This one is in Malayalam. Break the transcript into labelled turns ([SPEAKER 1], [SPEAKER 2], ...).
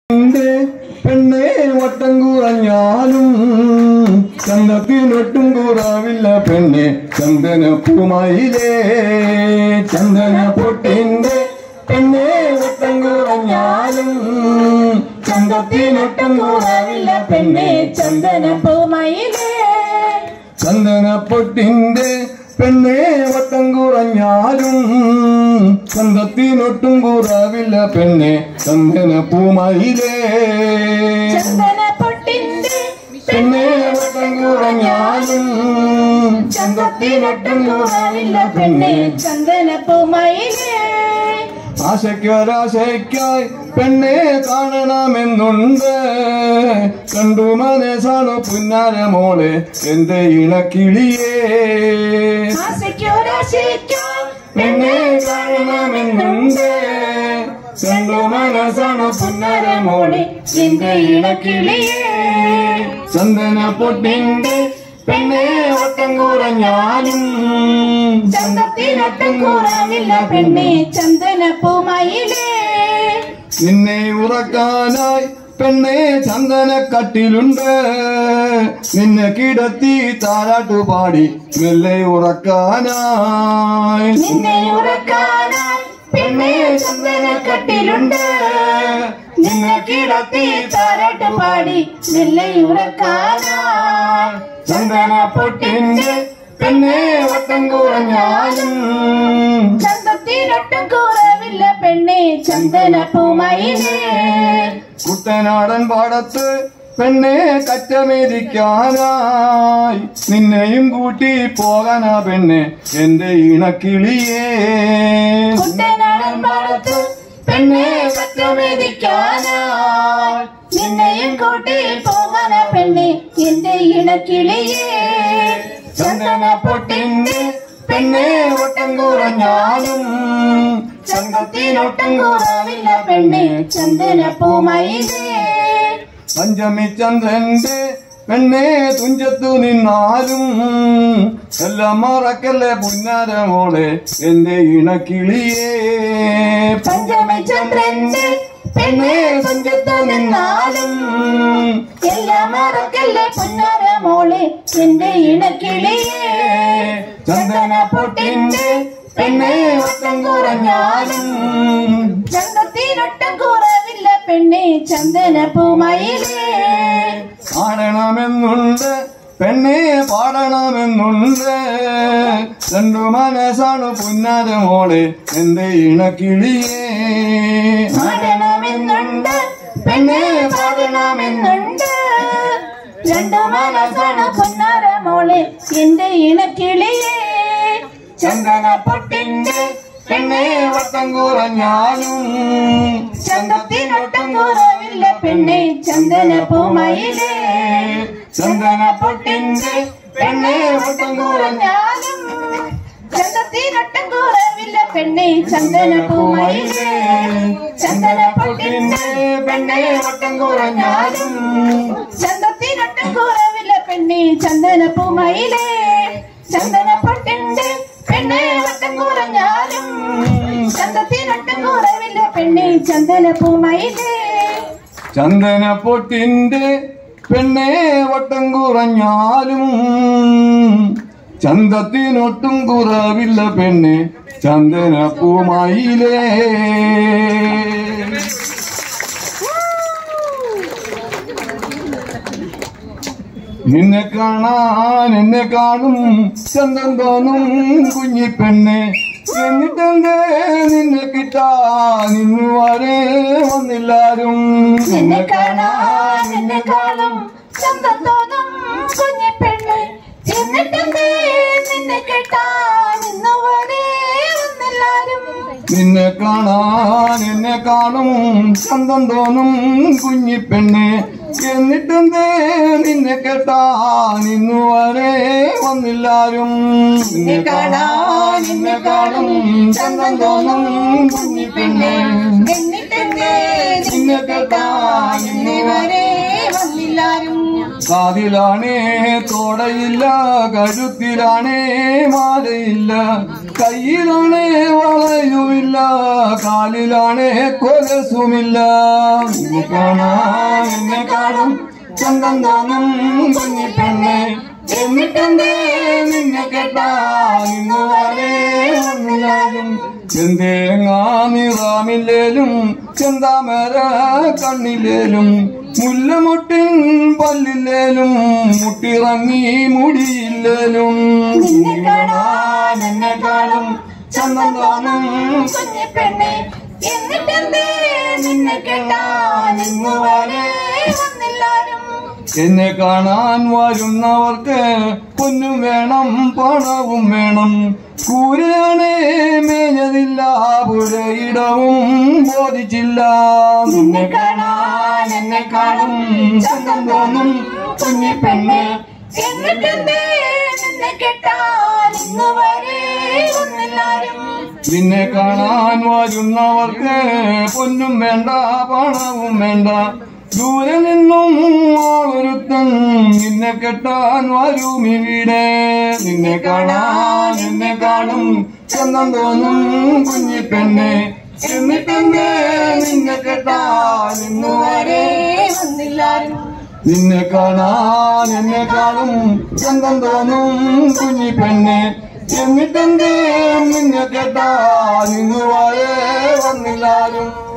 [SPEAKER 1] പെണ്ണെ വട്ടം കുറഞ്ഞാലും ചന്തത്തിനൊട്ടും കുറവില്ല പെണ്ണെ ചന്ദനപ്പൂമയിലേ ചന്ദന പൊട്ടിന്റെ പെണ്ണെ വട്ടം കുറഞ്ഞാലും ചന്തത്തിനൊട്ടും കുറവില്ല പെണ്ണെ
[SPEAKER 2] ചന്ദനപ്പൂമയിലേ
[SPEAKER 1] ചന്ദന പൊട്ടിന്റെ പെണ്ണെ വട്ടം കുറഞ്ഞാലും ചന്തത്തിനൊട്ടും കുറവില്ല പെണ്ണെ ചന്ദനപ്പൂമയിലേ
[SPEAKER 2] ചന്ദനപ്പൊട്ടിന്റെ
[SPEAKER 1] പെണ്ണെ വട്ടം കുറഞ്ഞാലും ചന്തത്തിനൊട്ടും കുറവില്ല പെണ്ണെ
[SPEAKER 2] ചന്ദനപ്പൂമയിലേ
[SPEAKER 1] ആശയ്ക്കൊരാശയ്ക്കായി പെണ്ണെ കാണണമെന്നുണ്ട് കണ്ടു മനസ്സാണ് പുന്നാര മോളെ എന്റെ ഇണക്കിളിയേ പെണ്ണെ കാണണമെന്നുണ്ട് കണ്ടു മനസ്സാണ് പുന്നാര മോളെ
[SPEAKER 2] എന്റെ ഇണക്കിളിയേ
[SPEAKER 1] ചന്ദന പൊട്ടിന്റെ പെണ്ണെ വട്ടം കുറഞ്ഞാലും
[SPEAKER 2] ചന്തത്തിനൊട്ടും കുറവില്ല പെണ്ണെ ചന്ദനപ്പൂമയിലേ
[SPEAKER 1] നിന്നെ ഉറക്കാനായി പെണ്ണെ ചന്ദനക്കട്ടിലുണ്ട് നിന്നെ കിടത്തി താരാട്ടുപാടി മെല്ലെ ഉറക്കാനായി
[SPEAKER 2] നിന്നെ ഉറക്കാനായി പെണ്ണെ ചന്ദനക്കട്ടിലുണ്ട് നിന്നെ കിടത്തി താരാട്ട് പാടി മെല്ലെ ഉറക്കാനായി
[SPEAKER 1] ചന്ദന പൊട്ടിന്റെ പെണ്ണെ വട്ടം കുറഞ്ഞാലും
[SPEAKER 2] ചന്തത്തിനൊട്ടും കുറവില്ല പെണ്ണെ ചന്ദനപ്പൂമയിലേ
[SPEAKER 1] കുട്ടനാടൻ പാടത്ത് പെണ്ണെ കറ്റമേരിക്കാനായി നിന്നെയും കൂട്ടി പോകാനാ പെണ്ണെ എന്റെ ഇണക്കിളിയേ
[SPEAKER 2] കുട്ടനാടൻ പാടത്ത് പെണ്ണെ കറ്റമേരിക്കാനായി നിന്നെയും കൂട്ടി പോകാന പെണ്ണെ എന്റെ ഇണക്കിളിയേ
[SPEAKER 1] ചന്ദന പൊട്ടിന്റെ പെണ്ണെ വട്ടം കുറഞ്ഞാലും
[SPEAKER 2] ചന്തത്തിനൊട്ടും കുറവില്ല പെണ്ണെ ചന്ദനപ്പൂമയിലേ
[SPEAKER 1] പഞ്ചമി ചന്ദ്രന്റെ പെണ്ണെ തുഞ്ചത്തു നിന്നാലും എല്ലാം മറക്കല്ലേ പുന്നാര മോളെ എന്റെ ഇണക്കിളിയേ
[SPEAKER 2] പഞ്ചമി ചന്ദ്രന്റെ പെണ്ണെ തുഞ്ചത്തു നിന്നാലും എല്ലാം മറക്കല്ലേ പുന്നാര മോളെ എന്റെ ഇണക്കിളിയേ
[SPEAKER 1] ചന്ദന പൊട്ടിന്റെ പെണ്ണെ വട്ടം കുറഞ്ഞാലും
[SPEAKER 2] ചന്തത്തിനൊട്ടും കുറവില്ല പെണ്ണെ ചന്ദനപ്പൂമയിലേ
[SPEAKER 1] ആടണമെന്നുണ്ട് പെണ്ണെ പാടണമെന്നുണ്ട് രണ്ടു മനസ്സാണ് പുന്നാര മോളെ എന്റെ ഇണക്കിളിയേ
[SPEAKER 2] ആടണമെന്നുണ്ട് പെണ്ണെ പാടണമെന്നുണ്ട് രണ്ടു മനസ്സാണ് പുന്നാര മോളെ എന്റെ ഇണക്കിളിയേ
[SPEAKER 1] ചന്ദന പൊട്ടിന്റെ പെണ്ണെ വട്ടം കുറഞ്ഞാലും
[SPEAKER 2] ചന്തത്തിനൊട്ടും കുറവില്ല പെണ്ണെ ചന്ദനപ്പൂമയിലേ
[SPEAKER 1] ചന്ദന പൊട്ടിന്റെ പെണ്ണെ വട്ടം കുറഞ്ഞാലും
[SPEAKER 2] ചന്തത്തിനൊട്ടും കുറവില്ല പെണ്ണെ ചന്ദനപ്പൂമയിലേ ചന്ദനപ്പൊട്ടിന്റെ
[SPEAKER 1] പെണ്ണെ വട്ടം കുറഞ്ഞാലും
[SPEAKER 2] ചന്തത്തിനൊട്ടും കുറവില്ല പെണ്ണെ ചന്ദനപ്പൂമയിലേ ചന്ദനപ്പൊട്ടിന്റെ പെണ്ണെ വട്ടം കുറഞ്ഞാലും ചന്തത്തിനൊട്ടും കുറവില്ല പെണ്ണെ ചന്ദനപ്പൂമയിലേ
[SPEAKER 1] ചന്ദന പൊട്ടിന്റെ പെണ്ണെ വട്ടം കുറഞ്ഞാലും ചന്തത്തിനൊട്ടും കുറവില്ല പെണ്ണെ ചന്ദന പൂമയിലേ നിന്നെ കാണാൻ എന്നെ കാണും ചന്തം തോന്നും കുഞ്ഞിപ്പെണ്ണെ എന്നിട്ടെന്തേ നിന്നെ കിട്ടാൻ ഇന്നു വരെ വന്നില്ലാരും
[SPEAKER 2] നിന്നെ കാണാൻ എന്നെ കാണും ചന്തം തോന്നും കുഞ്ഞിപ്പെണ്ണെ എന്നിട്ടെന്തേ നിന്നെ കേട്ടാൻ ഇന്നുവരെ വന്നെല്ലാരും
[SPEAKER 1] നിന്നെ കാണാൻ എന്നെ കാണും ചന്തം തോന്നും കുഞ്ഞിപ്പെണ്ണെ എന്നിട്ടെന്തേ നിന്നെ കേട്ടാൻ ഇന്നു വരെ വന്നില്ലാരും
[SPEAKER 2] നിന്നെ കാണാൻ എന്നെ കാണും ചന്തം തോന്നും കുഞ്ഞിപ്പെണ്ണെ എന്നിട്ടെന്തേ നിന്നെ കേട്ടാൻ ഇന്നുവരെ വന്നില്ലാരും
[SPEAKER 1] കാതിലാണേ തോടയില്ല കഴുത്തിലാണേ മാലയില്ല കയ്യിലാണേ വളയുമില്ല, കാലിലാണേ കൊലസുമില്ല. നിന്നെ കാണാൻ എന്നെ കാണും ചന്തം തോന്നും കുഞ്ഞിപ്പെണ്ണെ, എന്നിട്ടെന്തേ നിന്നെ കേട്ടാൻ ഇന്നു വരെ വന്നില്ലാരും. ചെന്തേങ്ങാ നിറാമില്ലേലും ചെന്താമര കണ്ണില്ലേലും മുല്ലമുട്ടിൻ പല്ലില്ലേലും മുട്ടിറങ്ങി മുടിയില്ലേലും. നിന്നെ കാണാൻ എന്നെ കാണും ചന്തം തോന്നും
[SPEAKER 2] കുഞ്ഞിപ്പെണ്ണെ, എന്നിട്ടെന്തേ നിന്നെ കേട്ടാൻ ഇന്നു വരെ വന്നില്ലാരും.
[SPEAKER 1] എന്നെ കാണാൻ വരുന്നവർക്ക് പൊന്നും വേണം പണവും വേണം, കൂരയാണേ മേഞ്ഞതില്ല പുരയിടവും ബോധിച്ചില്ല.
[SPEAKER 2] നിന്നെ കാണാൻ എന്നെ കാണും ചന്തം തോന്നും കുഞ്ഞിപ്പെണ്ണെ, എന്നിട്ടെന്തേ നിന്നെ കേട്ടാൻ ഇന്നു വരെ വന്നില്ലാരും.
[SPEAKER 1] നിന്നെ കാണാൻ വരുന്നവർക്ക് പൊന്നും വേണ്ട പണവും വേണ്ട, ദൂരെ നിന്നും ആളൊരുത്തൻ നിന്നെ കെട്ടാൻ വരും ഇവിടെ. നിന്നെ കാണാൻ എന്നെ കാണും ചന്തം തോന്നും കുഞ്ഞിപ്പെണ്ണെ, എന്നിട്ടെന്തേ നിന്നെ കെട്ടാൻ ഇന്നു വരെ
[SPEAKER 2] വന്നില്ലാരും.
[SPEAKER 1] നിന്നെ കാണാൻ എന്നെ കാണും ചന്തം തോന്നും കുഞ്ഞിപ്പെണ്ണെ, എന്നിട്ടെന്തേ നിന്നെ കെട്ടാൻ ഇന്നു വരെ വന്നില്ലാരും.